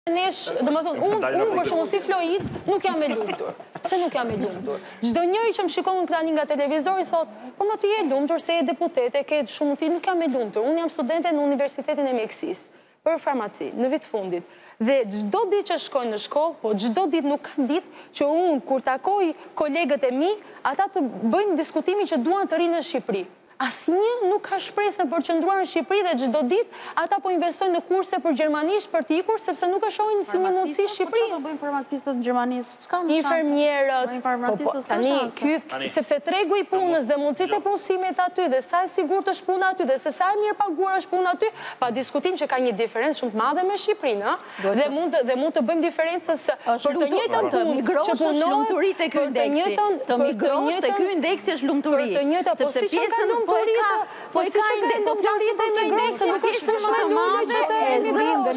Unë për shumë si Floid nuk jam e lumtur. Se nuk jam e lumtur. Çdo njëri që më shikon në tani nga televizori thot, po më ti je lumtur se je deputete, ke shumë mundësi, nuk jam e lumtur. Unë jam studente në Universitetin e Meksikës për farmaci në vit fundit. Dhe çdo ditë që shkoj në shkollë, po çdo ditë nuk ka ditë që unë kur takoj kolegët e mi, ata të bëjnë diskutimin që duan të rinë në Shqipëri. Asnjë nuk ka shpresë për të qëndruar në Shqipëri dhe çdo ditë ata po investojnë në kurse për gjermanisht për të ikur sepse nuk e shohin si një mundësi Shqipëri. Po çfarë do bëjnë farmacistët në Gjermanisë? S'ka më Infermierët, sepse tregu i punës dhe mundësitë e punësimit aty dhe sa e sigurt është puna aty dhe se sa e mirë paguar është puna aty, pa diskutim që ka një diferencë shumë të madhe me Shqipërinë, dhe mund të bëjmë diferencën për të njëjtën punë që lumturi tek ky indeksi. Të migrosh tek ky indeksi është lumturi. Sepse pjesën po e ka indeks, po flasim për këtë indeks, nuk është më të madhe e zëndë,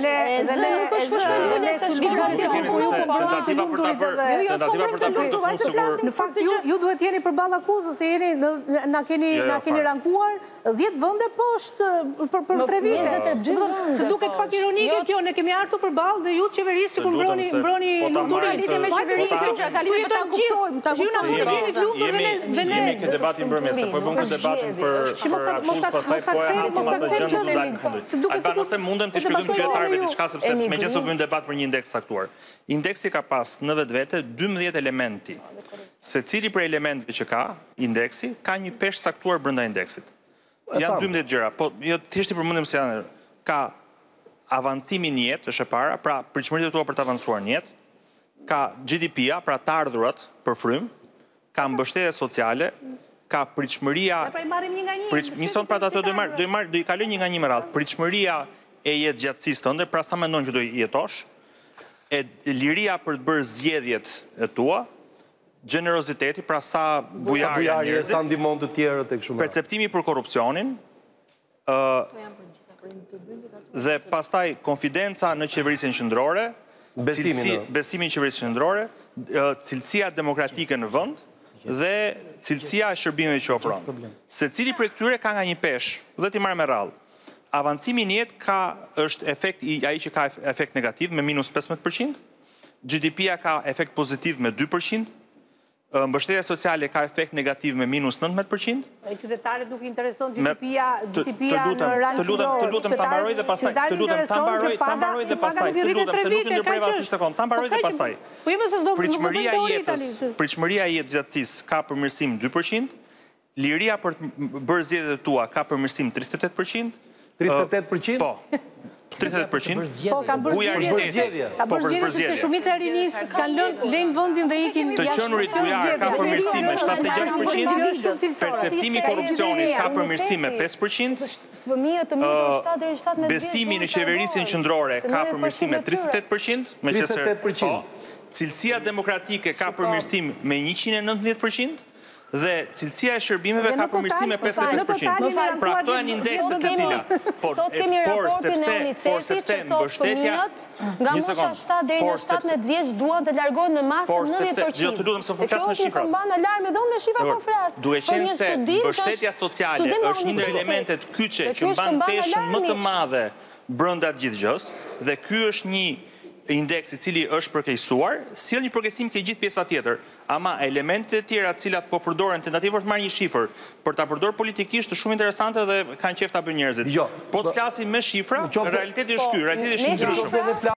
në fakt ju duhet jeni përballë akuzës, se jeni na keni rankuar 10 vende poshtë për 3 vite. Se duket pak ironike kjo, ne kemi ardhur përballë dhe ju qeverisë sikur mbroni lumturinë me qeverinë kjo që ka lidhje ta kuptojmë, ta kuptojmë. Jemi këtë debatin brëmese, po e bëm këtë debatin për akuzë, pastaj po e hapëm atë gjë do të dalë kundër. Alba, nëse mundem të shpjegojmë qytetarëve diçka sepse megjithëse bëjmë debat për një indeks saktuar. Indeksi ka pas në vetvete 12 elementi. Secili prej elementeve që ka indeksi ka një peshë saktuar brenda indeksit. Janë 12 gjëra, po jo thjesht I përmendim se janë ka avancimin në jetë, është e para, pra pritshmëritë tua për të avancuar në jetë, ka GDP-a, pra të ardhurat për frym, ka mbështetje sociale, ka pritshmëria. Njëson pra ato do I kaloj një nga një me radhë. Pritshmëria e jetë gjatësisë tënde, pra sa mendon që do jetosh, e liria për të bërë zgjedhjet e tua, gjeneroziteti, pra sa bujarje njerëzit, sa ndihmon të tjerët e kështu me radhë. Perceptimi për korrupsionin, dhe pastaj konfidenca në qeverisin qendrore, besimi në qeverisin qendrore, cilësia demokratike në vend dhe cilësia e shërbimeve që ofron. Secili prej këtyre ka nga një peshë, dhe ti marr me radhë. Avancimi në jetë është efekt ai që ka efekt negativ me minus 15%, GDP-a ka efekt pozitiv me 2%, mbështetja sociale ka efekt negativ me minus 19%. Qytetarët nuk intereson GDP-a në rang qendror. Të lutem ta mbaroj dhe pastaj. Të lutem ta mbaroj dhe pastaj. Të lutem se nuk ndërpreva asnjë sekond. Ta mbaroj dhe pastaj. Pritshmëria e jetë gjatësisë ka përmirësim 2%, liria për të bërë zgjedhjet e tua ka përmirësim 38%. 38%? Po. 38%. Po, ka bërë zgjedhje. Ka bërë zgjedhje sepse shumica e rinisë kanë lënë vendin dhe ikin jashtë. Të qenurit bujar ka përmirësim me 76%, perceptimi I korrupsionit ka përmirësim me 5%, besimi në qeverisin qendrore ka përmirësim me 38%, cilësia demokratike ka përmirësim me 119%, dhe cilësia e shërbimeve ka përmirësim me 55%. Pra këto janë indekset të cila. Por sepse mbështetja nga mosha 7 deri në 17 vjeç duan të largohen në masë 90%. Jo, të lutem se po flas me shifra. Me shifra po flas. Duhet qenë se mbështetja sociale është një ndër elementet kyçe që mban peshën më të madhe brenda gjithë gjës dhe ky është një indeks I cili është përkeqësuar, sjell një përkeqësim ke gjithë pjesa tjetër, ama elementet e tjera të cilat po përdoren tentativë të marrë një shifër për ta përdorur politikisht është shumë interesante dhe kanë qejf ta bëjnë njerëzit. Po të flasim me shifra, realiteti është ky, realiteti është I ndryshëm.